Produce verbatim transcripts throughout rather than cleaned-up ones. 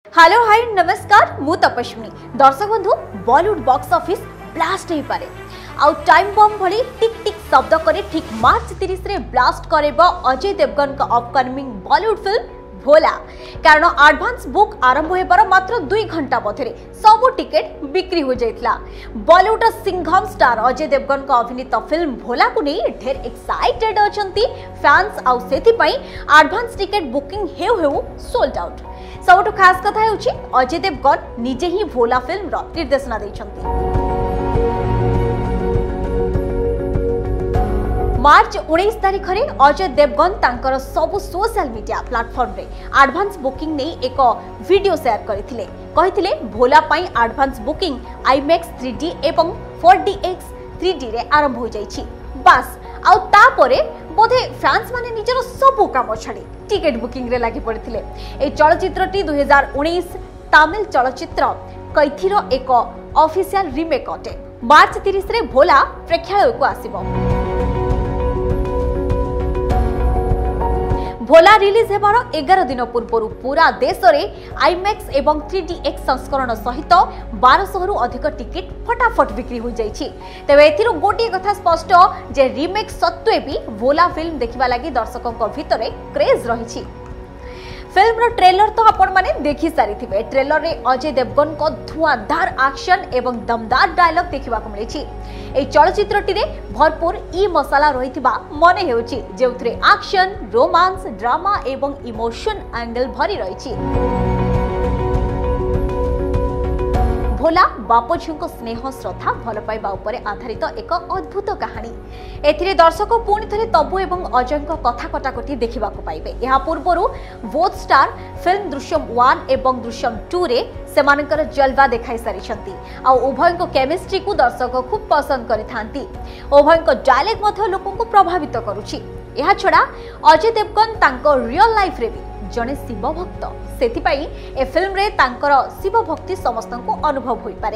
Hello hi नमस्कार मु तपस्विनी दर्शक बंधु बॉलीवुड बॉक्स ऑफिस ब्लास्ट हो पारे आउ टाइम बम भली टिक टिक शब्द करे ठीक मार्च तीस रे ब्लास्ट करेबो अजय देवगन का अपकमिंग बॉलीवुड फिल्म भोला। कारण एडवांस बुक आरंभ होबार मात्र दुई घंटा मध्य सबु टिकेट बिक्री हो जाइतला। बॉलीवुड सिंघम स्टार अजय देवगन का अभिनीत फिल्म भोला को नहीं ढेर एक्साइटेड अछंती फैंस आउ सेति पई एडवांस टिकेट बुकिंग हेउ हेउ सोल्ड आउट। सबुठ खास कथा हेउची अजय देवगन निजे ही भोला फिल्म रो निर्देशना दैछंती। मार्च उन्नीस तारिख रे अजय देवगन तांकर सबु सोशल मीडिया प्लेटफॉर्म रे एडवांस बुकिंग नै एक वीडियो शेयर करथिले। कहिथिले भोला पई advance booking IMAX three D एवं four D X three D रे आरंभ हो जाइछि। बस आउ ता परे बोधे फैंस माने निजर सबु काम छाडी टिकट बुकिंग रे लागि पड़थिले। ए चलचित्रटी दो हज़ार उन्नीस तमिल चलचित्र कैथिरो एक ऑफिशियल रीमेक अटे। मार्च तीस रे भोला प्रेक्षालय को आसीबो। भोला रिलीज हेबार एगार दिन पूर्व पूरा देश में आईमैक्स एवं थ्री डी एक्स संस्करण सहित बारह रु अधिक टिकेट फटाफट बिक्री हो जाइछि। तेबे एथिरो गोटे कथा स्पष्ट जे रीमेक सत्वे भी भोला फिल्म देखिबा लागि दर्शकों भितर क्रेज रहिछि। फिल्म रो ट्रेलर तो आपण माने देखि सारी थिबे। ट्रेलर रे अजय देवगन को धुआंधार एक्शन एवं दमदार डायलॉग देखिबा को मिलिछि। ए चलचित्रटी रे भरपूर ई मसाला रहिथिबा मने हेउछि जेउथरे एक्शन रोमांस ड्रामा एवं इमोशन एंगल भरी रहिछि। भोला बाप झील को स्नेह श्रद्धा भल पाइबा उपरे आधारित एक अद्भुत कहानी। एथिरे दर्शक पुणी थे तबु एवं अजय कथा कटाकटी देखा पाइबे। यह पूर्व both star film Drishyam one एवं दृश्यम टू रे सेमानकर जलवा देखाई सारी आ उभय केमिस्ट्री को दर्शक खूब पसंद करिथांती। उभय डायलॉग मध्य लोकों को प्रभावित करुछि। यह छड़ा अजय देवगन तांको रियल लाइफ रे भी जने शिव भक्त सेति पई ए फिल्म रे तांकर शिव भक्ति समस्त को अनुभव होई पारे।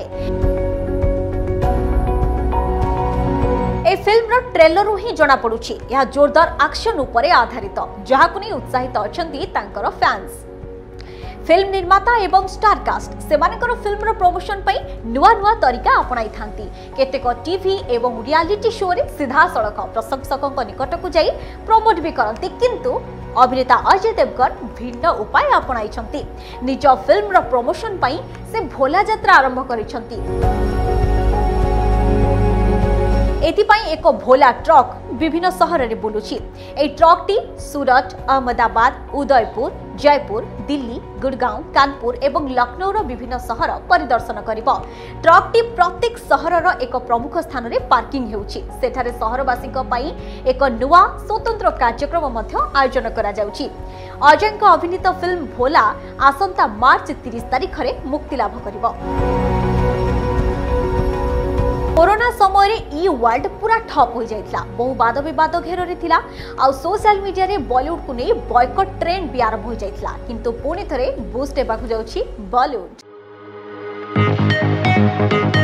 ए फिल्म रो ट्रेलर रो ही जणा पडुछि यह जोरदार एक्शन उपरे आधारित जहा को नै उत्साहित अछंती तांकर फैंस। फिल्म निर्माता एवं स्टार कास्ट सेमानकर फिल्म रो प्रमोशन पई नुआ नुआ तरीका अपनाई थांती। केतेक टीवी एवं रियलिटी शो रे सीधा सड़क प्रशंसकों निकट को जाई प्रमोट भी करती। किंतु अभिनेता अजय देवगन भिन्न उपाय अपनाई छंती। निज फिल्म रो प्रमोशन पई से भोला यात्रा आरंभ करिसंती। एथिपाई एक भोला ट्रक विभिन्न सहर रे बुलुछि। ए ट्रक टी सूरत अहमदाबाद उदयपुर जयपुर दिल्ली गुड़गांव कानपुर एवं लखनऊ रो विभिन्न सहर परिदर्शन करिबो। ट्रक टी प्रत्येक सहर रो एक प्रमुख स्थान रे पार्किंग हेउछि। सेठारे सहरवासी को पई एक नुवा स्वतंत्र कार्यक्रम मध्य आयोजन करा जाउछि। अजय को अभिनीत फिल्म भोला आसंता मार्च तीस तारिख रे मुक्ति लाभ करिबो। कोरोना समय रे ई वर्ल्ड पूरा ठप हो जाइतला। बहु वाद विवाद घेर रे थिला आ सोशल मीडिया रे बॉलीवुड को नै बॉयकॉट ट्रेंड भी आरंभ हो जाइतला। किंतु पुणी थरे बूस्ट हेबाकु जाउछि बॉलीवुड।